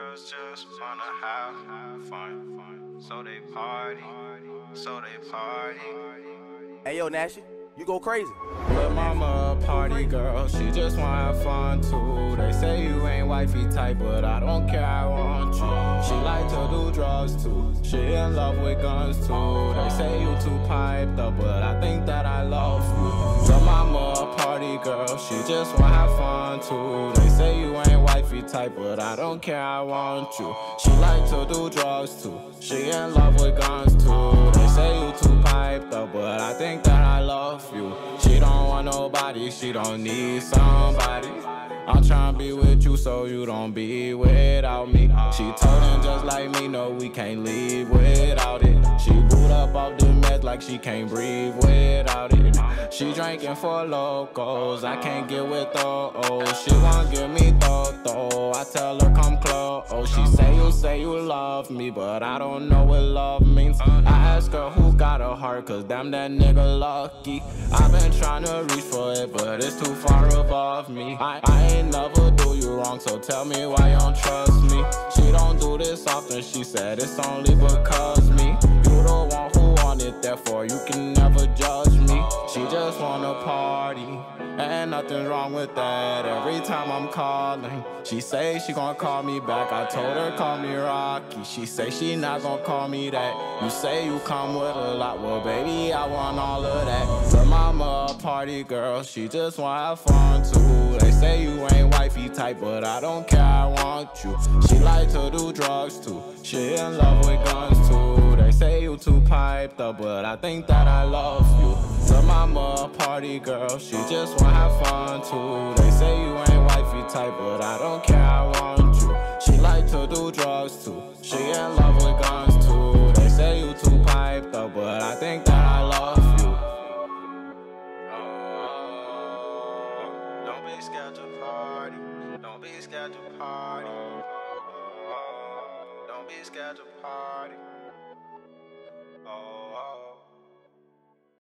girls just wanna have fun, so they party, so they party. Hey yo, Nashy, you go crazy. But mama a party girl, she just wanna have fun too. They say you ain't wifey type, but I don't care, I want you. She like to do drugs too, she in love with guns too. They say you too piped up, but I think that I love you. But mama a party girl, she just wanna have fun too. They say you ain't wifey type, but I don't care, I want you. She like to do drugs too, she in love with guns too. They say you too piped up, but I think that I love you. She don't want nobody, she don't need somebody. I'm tryna be with you so you don't be without me. She told him just like me, no, we can't leave without it. She boot up off the meds like she can't breathe without it. She drinking for locals, I can't get with those. She won't give me though. I tell her come close. She say you love me, but I don't know what love means. I ask her who got a heart, cause damn that nigga lucky. I've been trying to reach for it, but it's too far above me. I ain't never do you wrong, so tell me why you don't trust me. She don't do this often, she said it's only because me. You the one who want it, therefore you can never judge me. She just wanna party, and nothing wrong with that. Every time I'm calling, she say she gon' call me back. I told her call me Rocky, she say she not gon' call me that. You say you come with a lot, well baby I want all of that. But mama a party girl, she just wanna have fun too. They say you ain't wifey type, but I don't care, I want you. She like to do drugs too, she in love with guns too. They say you too piped up, but I think that I love you. But mama a party girl, she just wanna have fun too. They say you ain't wifey type, but I don't care, I want you. She like to do drugs too, she in love with guns too. They say you too piped up, but I think that I love you. Don't be scared to party, don't be scared to party. Don't be scared to party. Oh.